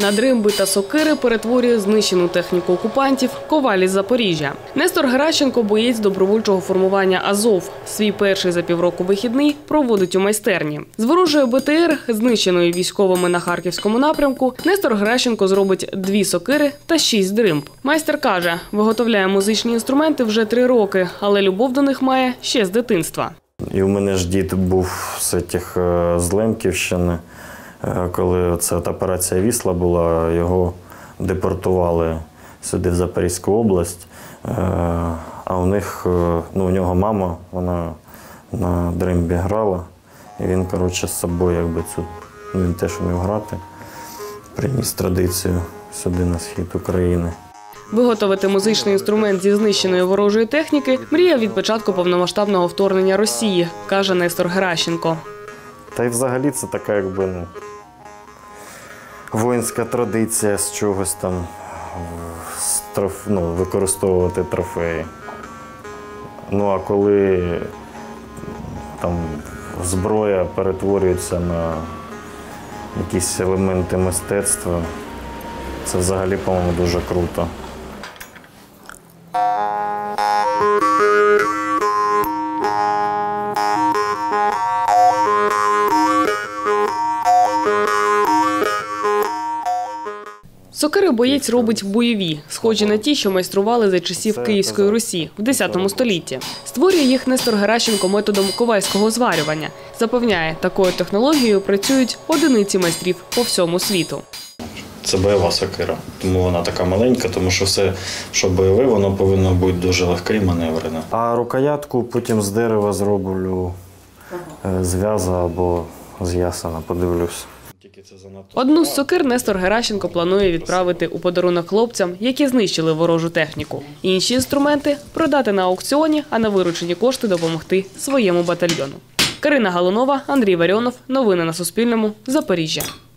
На дримби та сокири перетворює знищену техніку окупантів коваль із Запоріжжя. Нестор Геращенко – боєць добровольчого формування «Азов». Свій перший за півроку вихідний проводить у майстерні. З ворожої БТР, знищеної військовими на Харківському напрямку, Нестор Геращенко зробить 2 сокири та 6 дримб. Майстер каже, виготовляє музичні інструменти вже 3 роки, але любов до них має ще з дитинства. І у мене ж дід був з Лемківщини. Коли ця операція «Вісла» була, його депортували сюди, в Запорізьку область. А у нього мама, вона на дримбі грала. І він, з собою, він теж вмів грати, приніс традицію сюди, на схід України. Виготовити музичний інструмент зі знищеної ворожої техніки – мрія від початку повномасштабного вторгнення Росії, каже Нестор Геращенко. Та й взагалі це така, воїнська традиція з чогось там, використовувати трофеї. А коли зброя перетворюється на якісь елементи мистецтва, це взагалі, по-моєму, дуже круто. Сокири боєць робить бойові, схожі на ті, що майстрували за часів Київської Русі в X столітті. Створює їх Нестор Геращенко методом ковальського зварювання. Запевняє, такою технологією працюють одиниці майстрів по всьому світу. Це бойова сокира, тому вона така маленька, тому що все, що бойове, воно повинно бути дуже легке і маневрене. А рукоятку потім з дерева зроблю, з в'яза або з ясена, подивлюсь. Одну з сокир Нестор Геращенко планує відправити у подарунок хлопцям, які знищили ворожу техніку. Інші інструменти – продати на аукціоні, а на виручені кошти допомогти своєму батальйону. Карина Галунова, Андрій Варіонов. Новини на Суспільному. Запоріжжя.